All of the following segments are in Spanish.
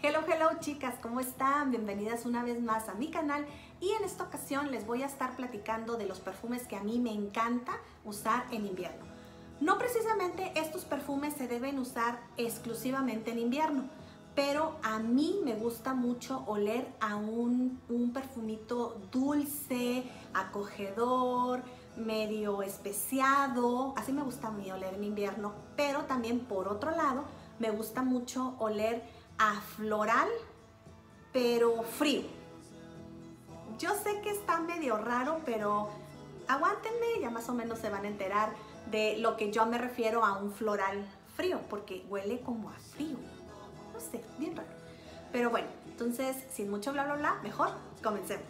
Hello chicas, ¿cómo están? Bienvenidas una vez más a mi canal y en esta ocasión les voy a estar platicando de los perfumes que a mí me encanta usar en invierno. No precisamente estos perfumes se deben usar exclusivamente en invierno, pero a mí me gusta mucho oler a un perfumito dulce, acogedor, medio especiado. Así me gusta a mí oler en invierno, pero también por otro lado me gusta mucho oler a floral, pero frío. Yo sé que está medio raro, pero aguántenme, ya más o menos se van a enterar de lo que yo me refiero a un floral frío, porque huele como a frío. No sé, bien raro. Pero bueno, entonces, sin mucho bla bla bla, mejor comencemos.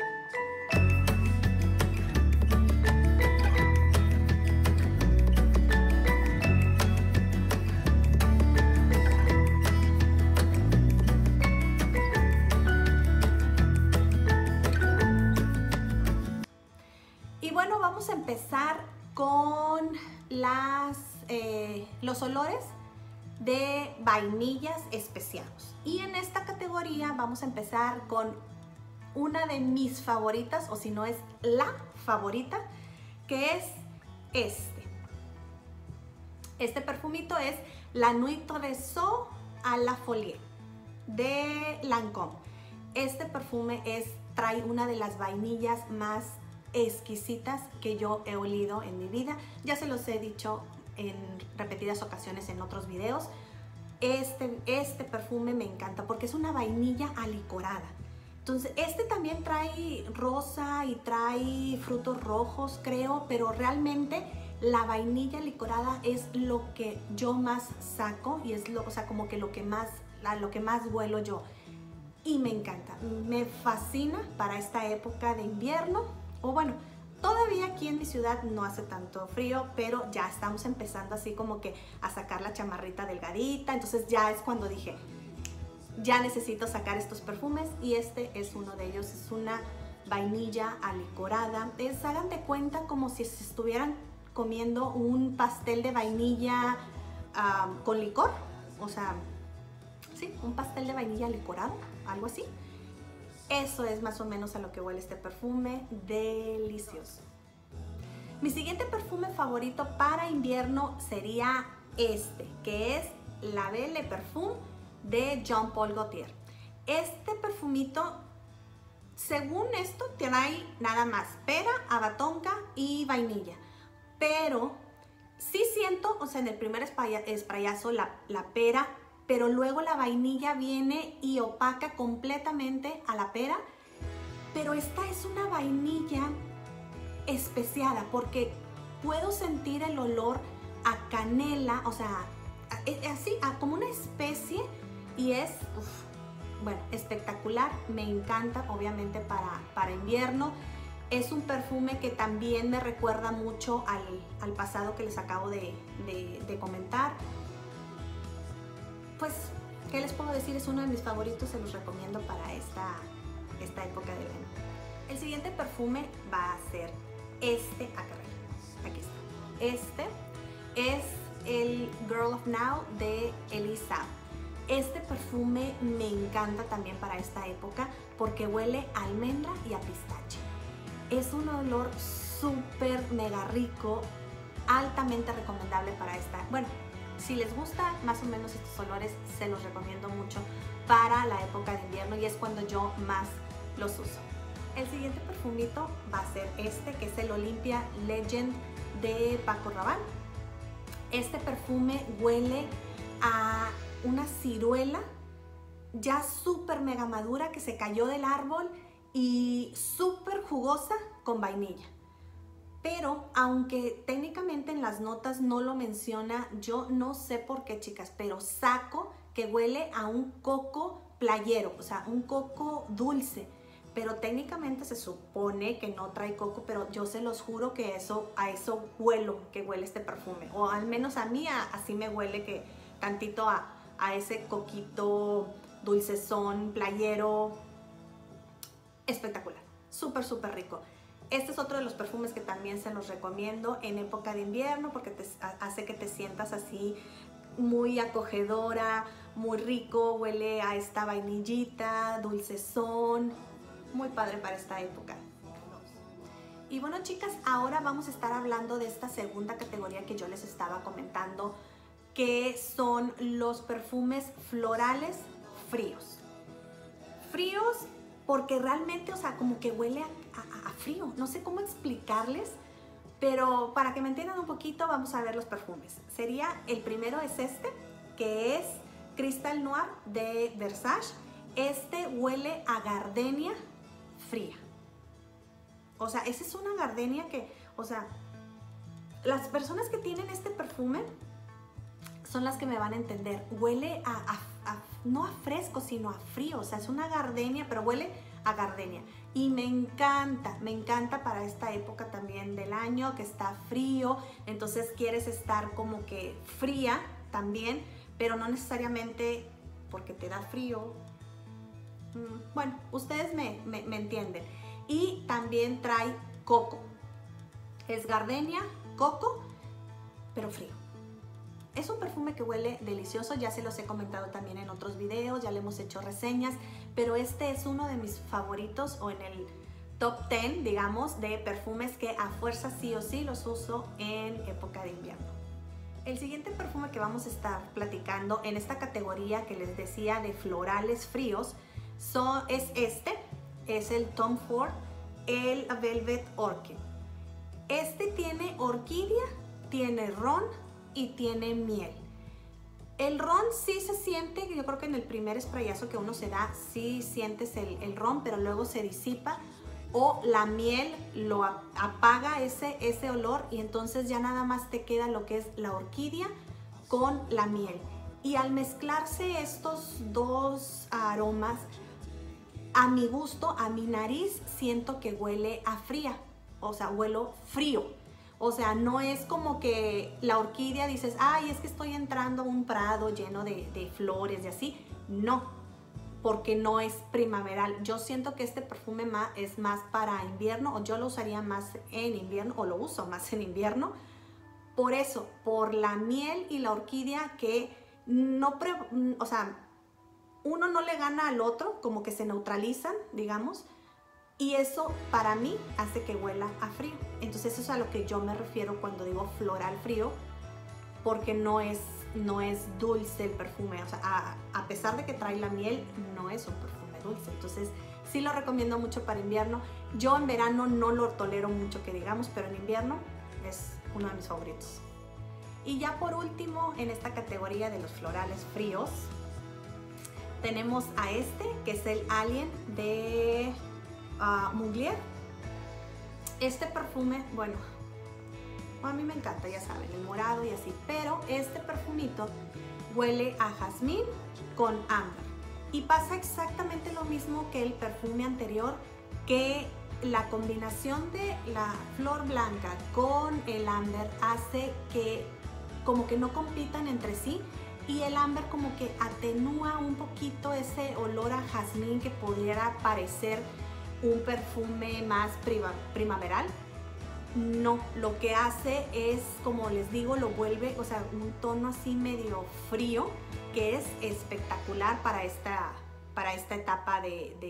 Y bueno, vamos a empezar con los olores de vainillas especiados. Y en esta categoría vamos a empezar con una de mis favoritas, o si no es la favorita, que es este. Este perfumito es la Nuit Trésor à la Folie de Lancôme. Este perfume trae una de las vainillas más exquisitas que yo he olido en mi vida. Ya se los he dicho en repetidas ocasiones en otros videos. Este perfume me encanta porque es una vainilla alicorada. Entonces este también trae rosa y trae frutos rojos, creo, pero realmente la vainilla licorada es lo que yo más saco y es como que lo que más huelo yo. Y me encanta, me fascina para esta época de invierno. O bueno, todavía aquí en mi ciudad no hace tanto frío, pero ya estamos empezando así como que a sacar la chamarrita delgadita. Entonces ya es cuando dije, ya necesito sacar estos perfumes y este es uno de ellos. Es una vainilla alicorada. Hagan de cuenta como si se estuvieran comiendo un pastel de vainilla con licor. O sea, sí, un pastel de vainilla licorado, algo así. Eso es más o menos a lo que huele este perfume, delicioso. Mi siguiente perfume favorito para invierno sería este, que es La Belle Parfum de Jean Paul Gaultier. Este perfumito, según esto, trae nada más pera, abatonca y vainilla. Pero sí siento, o sea, en el primer sprayazo la pera, pero luego la vainilla viene y opaca completamente a la pera. Pero esta es una vainilla especiada porque puedo sentir el olor a canela, o sea, así, como una especie, y es, bueno, espectacular. Me encanta, obviamente, para invierno. Es un perfume que también me recuerda mucho al pasado que les acabo de comentar. Pues, ¿qué les puedo decir? Es uno de mis favoritos, se los recomiendo para esta época de verano. El siguiente perfume va a ser este, aquí está. Este es el Girl of Now de Elie Saab. Este perfume me encanta también para esta época porque huele a almendra y a pistache. Es un olor súper mega rico, altamente recomendable para esta. Bueno, si les gusta más o menos estos olores, se los recomiendo mucho para la época de invierno y es cuando yo más los uso. El siguiente perfumito va a ser este, que es el Olympia Legend de Paco Rabanne. Este perfume huele a una ciruela ya súper mega madura que se cayó del árbol y súper jugosa con vainilla. Pero aunque técnicamente en las notas no lo menciona, yo no sé por qué, chicas, pero saco que huele a un coco playero, o sea, un coco dulce. Pero técnicamente se supone que no trae coco, pero yo se los juro que a eso huelo, que huele este perfume. O al menos a mí así me huele, que tantito a ese coquito dulcezón, playero. Espectacular, súper súper rico. Este es otro de los perfumes que también se los recomiendo en época de invierno porque hace que te sientas así muy acogedora, muy rico, huele a esta vainillita, dulcezón, muy padre para esta época. Y bueno, chicas, ahora vamos a estar hablando de esta segunda categoría que yo les estaba comentando, que son los perfumes florales fríos. Fríos porque realmente, o sea, como que huele a frío. No sé cómo explicarles, pero para que me entiendan un poquito, vamos a ver los perfumes. El primero es este, que es Crystal Noir de Versace. Este huele a gardenia fría. O sea, esa es una gardenia que, o sea, las personas que tienen este perfume son las que me van a entender. Huele no a fresco, sino a frío. O sea, es una gardenia, pero huele a gardenia. Y me encanta para esta época también del año, que está frío. Entonces quieres estar como que fría también, pero no necesariamente porque te da frío. Bueno, ustedes me entienden. Y también trae coco. Es gardenia, coco, pero frío. Es un perfume que huele delicioso, ya se los he comentado también en otros videos, ya le hemos hecho reseñas, pero este es uno de mis favoritos, o en el top 10, digamos, de perfumes que a fuerza sí o sí los uso en época de invierno. El siguiente perfume que vamos a estar platicando en esta categoría que les decía de florales fríos es el Tom Ford, el Velvet Orchid. Este tiene orquídea, tiene ron y tiene miel. El ron sí se siente, yo creo que en el primer sprayazo que uno se da, sí sientes el ron, pero luego se disipa, o la miel lo apaga ese olor, y entonces ya nada más te queda lo que es la orquídea con la miel. Y al mezclarse estos dos aromas, a mi gusto, a mi nariz, siento que huele a fría, o sea, huelo frío. O sea, no es como que la orquídea dices, ay, es que estoy entrando a un prado lleno de flores y así. No, porque no es primaveral. Yo siento que este perfume es más para invierno, o yo lo usaría más en invierno, o lo uso más en invierno. Por eso, por la miel y la orquídea, que no, o sea, uno no le gana al otro, como que se neutralizan, digamos. Y eso para mí hace que huela a frío. Entonces eso es a lo que yo me refiero cuando digo floral frío, porque no es dulce el perfume. O sea, a pesar de que trae la miel, no es un perfume dulce. Entonces sí lo recomiendo mucho para invierno. Yo en verano no lo tolero mucho, que digamos, pero en invierno es uno de mis favoritos. Y ya por último, en esta categoría de los florales fríos, tenemos a este, que es el Alien de Mugler. Este perfume, bueno, a mí me encanta, ya saben, el morado y así, pero este perfumito huele a jazmín con ámbar, y pasa exactamente lo mismo que el perfume anterior, que la combinación de la flor blanca con el ámbar hace que como que no compitan entre sí, y el ámbar como que atenúa un poquito ese olor a jazmín que pudiera parecer un perfume más primaveral. No, lo que hace es, como les digo, lo vuelve, o sea, un tono así medio frío, que es espectacular para esta etapa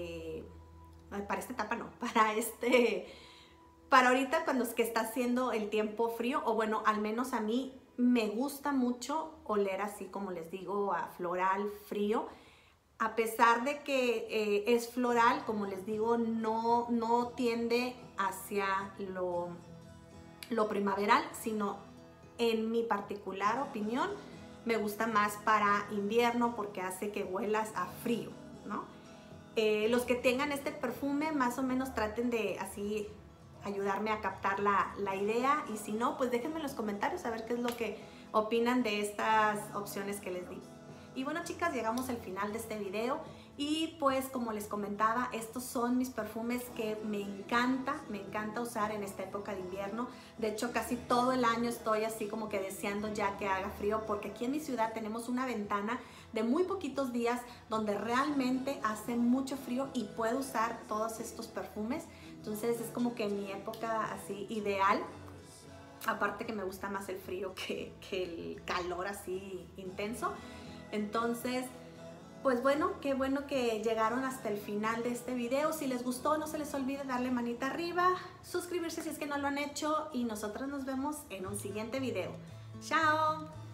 para ahorita, cuando es que está haciendo el tiempo frío, o bueno, al menos a mí me gusta mucho oler así, como les digo, a floral frío. A pesar de que es floral, como les digo, no tiende hacia lo primaveral, sino, en mi particular opinión, me gusta más para invierno, porque hace que huelas a frío, ¿no? Los que tengan este perfume, más o menos traten de así ayudarme a captar la idea, y si no, pues déjenme en los comentarios a ver qué es lo que opinan de estas opciones que les di. Y bueno, chicas, llegamos al final de este video, y pues como les comentaba, estos son mis perfumes que me encanta usar en esta época de invierno. De hecho, casi todo el año estoy así como que deseando ya que haga frío, porque aquí en mi ciudad tenemos una ventana de muy poquitos días donde realmente hace mucho frío y puedo usar todos estos perfumes. Entonces es como que mi época así ideal. Aparte que me gusta más el frío que el calor así intenso. Entonces, Pues bueno que llegaron hasta el final de este video. Si les gustó, no se les olvide darle manita arriba, suscribirse si es que no lo han hecho y nosotros nos vemos en un siguiente video. ¡Chao!